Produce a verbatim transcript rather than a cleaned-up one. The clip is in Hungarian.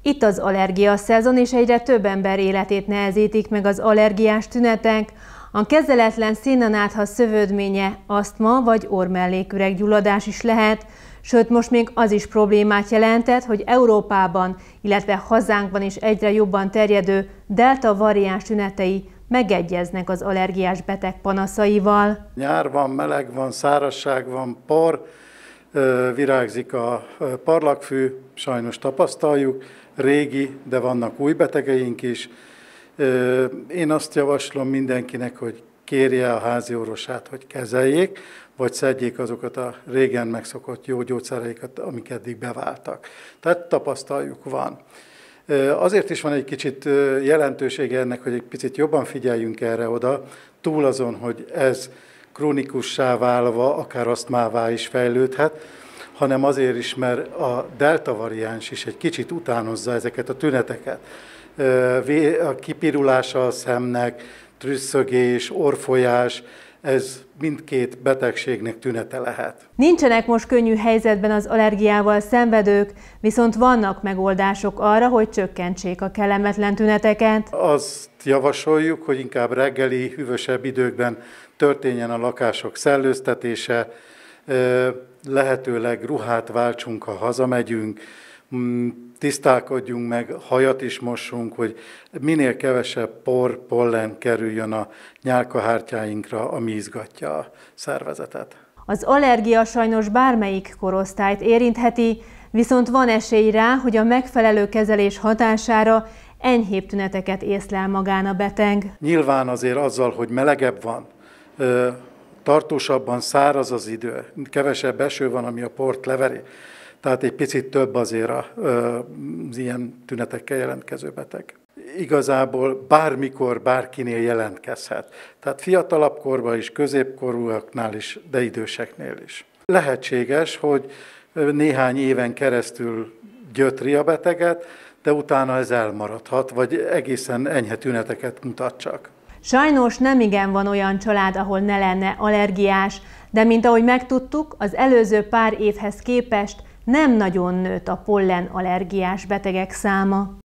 Itt az allergiaszezon, és egyre több ember életét nehezítik meg az allergiás tünetek. A kezeletlen szénanátha szövődménye asztma vagy orrmelléküreg-gyulladás is lehet, sőt most még az is problémát jelentett, hogy Európában, illetve hazánkban is egyre jobban terjedő delta variáns tünetei megegyeznek az allergiás beteg panaszaival. Nyár van, meleg van, szárazság van, por, virágzik a parlagfű, sajnos tapasztaljuk, régi, de vannak új betegeink is. Én azt javaslom mindenkinek, hogy kérje a háziorvosát, hogy kezeljék, vagy szedjék azokat a régen megszokott jó gyógyszereiket, amik eddig beváltak. Tehát tapasztaljuk van. Azért is van egy kicsit jelentősége ennek, hogy egy picit jobban figyeljünk erre oda, túl azon, hogy ez krónikussá válva, akár asztmává is fejlődhet, hanem azért is, mert a delta variáns is egy kicsit utánozza ezeket a tüneteket. A kipirulása a szemnek, trüsszögés, orrfolyás, ez mindkét betegségnek tünete lehet. Nincsenek most könnyű helyzetben az allergiával szenvedők, viszont vannak megoldások arra, hogy csökkentsék a kellemetlen tüneteket. Azt javasoljuk, hogy inkább reggeli, hűvösebb időkben történjen a lakások szellőztetése, lehetőleg ruhát váltsunk, ha hazamegyünk, tisztálkodjunk meg, hajat is mossunk, hogy minél kevesebb por, pollen kerüljön a nyálkahártyáinkra, ami izgatja a szervezetet. Az allergia sajnos bármelyik korosztályt érintheti, viszont van esély rá, hogy a megfelelő kezelés hatására enyhébb tüneteket észlel magán a beteg. Nyilván azért azzal, hogy melegebb van, tartósabban száraz az idő, kevesebb eső van, ami a port leveri, tehát egy picit több azért az ilyen tünetekkel jelentkező beteg. Igazából bármikor, bárkinél jelentkezhet. Tehát fiatalabb korban is, középkorúaknál is, de időseknél is. Lehetséges, hogy néhány éven keresztül gyötri a beteget, de utána ez elmaradhat, vagy egészen enyhe tüneteket mutat csak. Sajnos nemigen van olyan család, ahol ne lenne allergiás, de mint ahogy megtudtuk, az előző pár évhez képest nem nagyon nőtt a pollen allergiás betegek száma.